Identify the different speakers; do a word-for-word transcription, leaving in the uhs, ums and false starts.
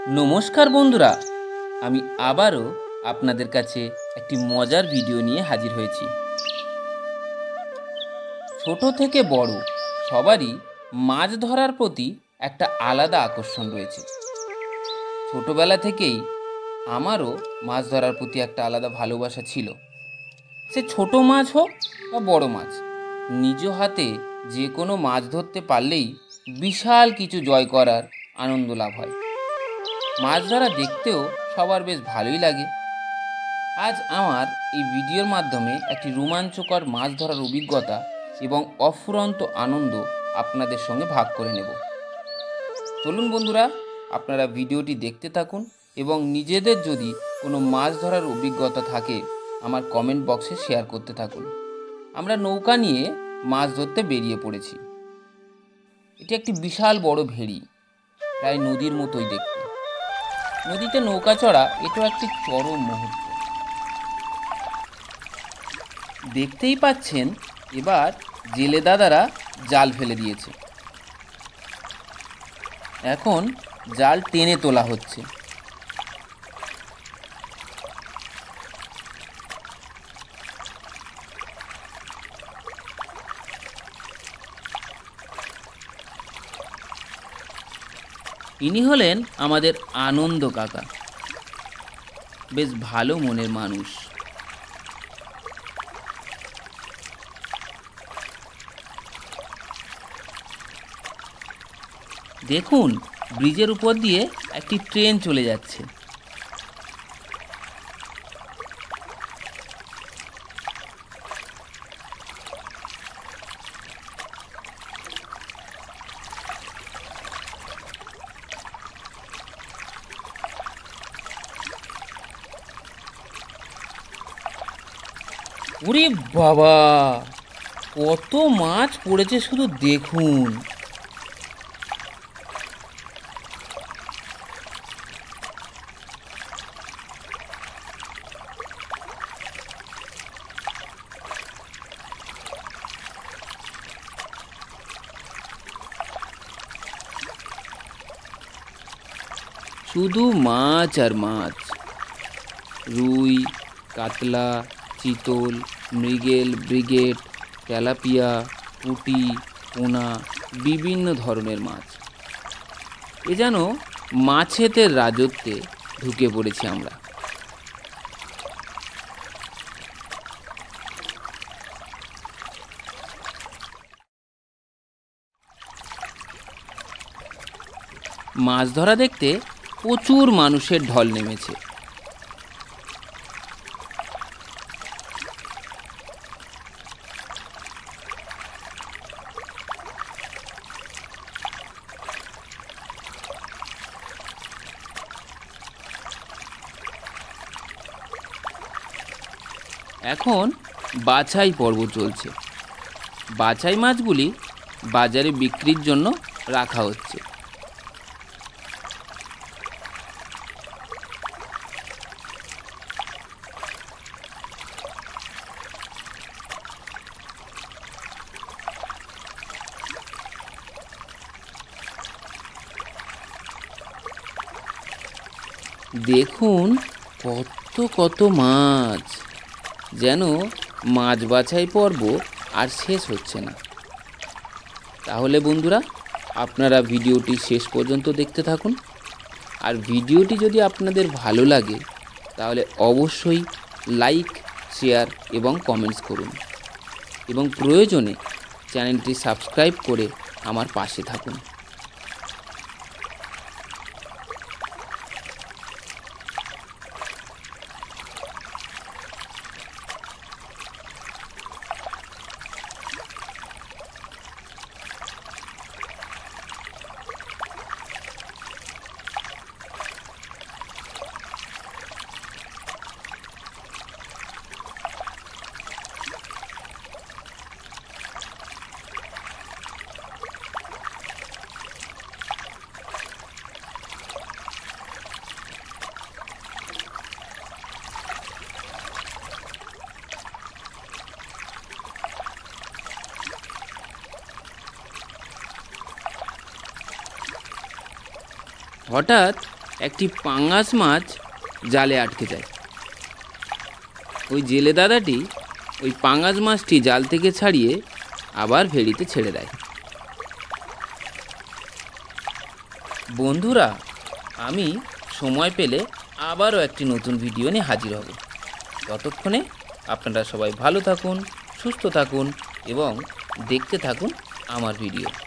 Speaker 1: नमस्कार बंधुरा आमी आबारो आपनादेर काछे एकटी मजार भिडियो निये हाजिर हयेछि। छोटो थेके बड़ो सबारই माछ धरार प्रति एकटा आलादा आकर्षण रयेछे। छोटोबेला थेकेई आमारो माछ धरार प्रति एकटा आलादा भालोबासा छिलो। से छोटो माछ होक बा बड़ो माछ, निज हाथे जे कोनो माछ धरते पारलेई विशाल किछु जय करार आनंद लाभ हय। माछ धरा देखतेও सबार बेश भालोई लागे। आज आमार এই ভিডিওর মাধ্যমে একটি রোমাঞ্চকর মাছ ধরার অভিজ্ঞতা এবং অফুরন্ত আনন্দ আপনাদের সঙ্গে ভাগ করে নেব। চলুন বন্ধুরা, আপনারা ভিডিওটি দেখতে থাকুন এবং নিজেদের যদি কোনো মাছ ধরার অভিজ্ঞতা থাকে আমার কমেন্ট বক্সে শেয়ার করতে থাকুন। আমরা নৌকা নিয়ে মাছ ধরতে বেরিয়ে পড়েছি। এটি একটি বিশাল বড় ভেড়ি, প্রায় নদীর মতোই দেখতে। নদীতে নৌকা চড়া এটাও একটি চরম মুহূর্ত। দেখতেই পাচ্ছেন এবার জেলে দাদারা জাল ফেলে দিয়েছে। এখন জাল টেনে তোলা হচ্ছে। ইনি হলেন আমাদের আনন্দ কাকা, বেশ ভালো মনের মানুষ। দেখুন ব্রিজের উপর দিয়ে একটি ট্রেন চলে যাচ্ছে। ওরে বাবা, কত মাছ পড়েছে শুধু দেখুন। শুধু মাছ আর মাছ, রুই, কাতলা, চিতল, মৃগেল, ব্রিগেড, তেলাপিয়া, পুঁটি, পোনা, বিভিন্ন ধরনের মাছ। এ যেন মাছেদের রাজত্বে ঢুকে পড়েছি আমরা। মাছ ধরা দেখতে প্রচুর মানুষের ঢল নেমেছে। এখন বাছাই পর্ব চলছে। বাছাই মাছগুলি বাজারে বিক্রির জন্য রাখা হচ্ছে। দেখুন কত কত মাছ, যেন মাছ বাছাই পর্ব আর শেষ হচ্ছে না। তাহলে বন্ধুরা, আপনারা ভিডিওটি শেষ পর্যন্ত দেখতে থাকুন। আর ভিডিওটি যদি আপনাদের ভালো লাগে তাহলে অবশ্যই লাইক, শেয়ার এবং কমেন্টস করুন এবং প্রয়োজনে চ্যানেলটি সাবস্ক্রাইব করে আমার পাশে থাকুন। হঠাৎ একটি পাঙ্গাস মাছ জালে আটকে যায়। ওই জেলে দাদাটি ওই পাঙ্গাস মাছটি জাল থেকে ছাড়িয়ে আবার ভেড়িতে ছেড়ে দেয়। বন্ধুরা, আমি সময় পেলে আবারও একটি নতুন ভিডিও নিয়ে হাজির হব। ততক্ষণে আপনারা সবাই ভালো থাকুন, সুস্থ থাকুন এবং দেখতে থাকুন আমার ভিডিও।